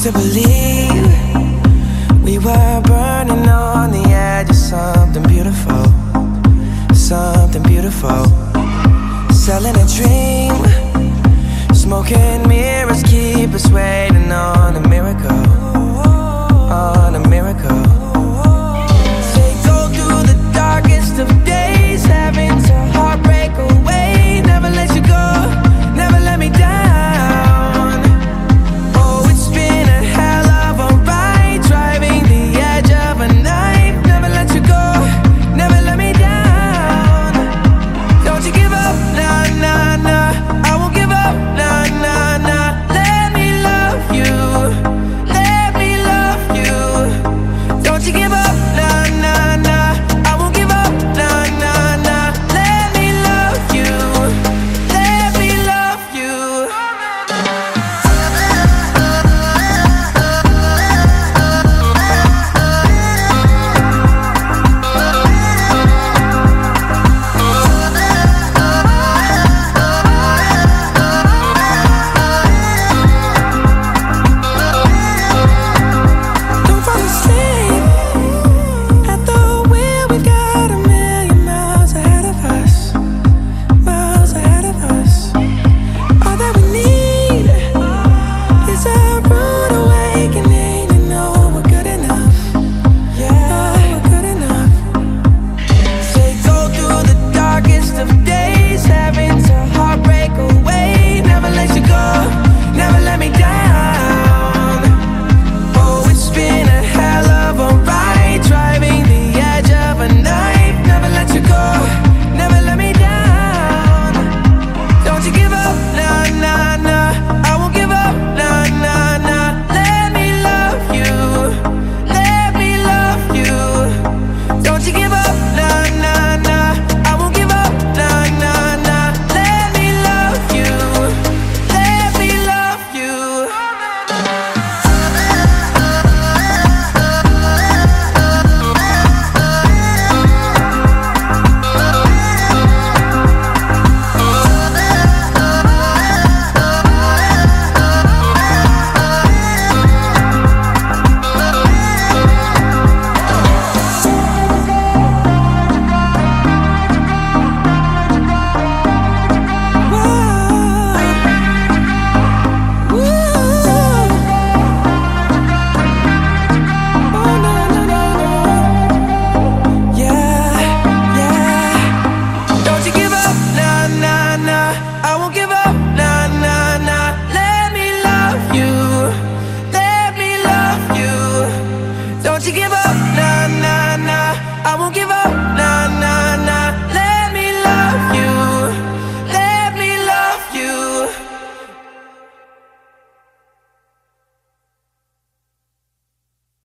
used to believe we were burning on the edge of something beautiful, something beautiful. Selling a dream, smoking mirrors keep us waiting on a miracle, on a miracle. They go through the darkest of days, having to heartbreak away. Never let you go, never let me down. Oh, it's been a hell of a ride, driving the edge of a knife. Never let you go, never let me down. Don't you give up, nah, nah, nah. I won't give up, nah, nah, nah. Let me love you, let me love you. Don't you give up, nah, nah, nah. I won't give up, nah, nah, nah. Let me love you, let me love you. Don't fall asleep at the wheel. We've got a million miles ahead of us, miles ahead of us. All that we need is a rude awakening to know we're good enough. Yeah, we're good enough. They go through the darkest of days, having to heartbreak away. Never let you go, never let me down. Oh, it's been a hell of a ride, driving the edge of a knife. Never let you go, never let me down. Don't you give up, nah, nah, nah. I won't give up, nah, nah, nah. Let me love you, let me love you. Don't you give up, nah, nah, nah. I won't give up, nah, nah, nah. Let me love you, let me love you. Don't you give up, nah, nah, nah. I won't give up, nah, nah, nah. Let me love you, let me love you. Don't you give up, nah, nah, nah. I won't give up, nah.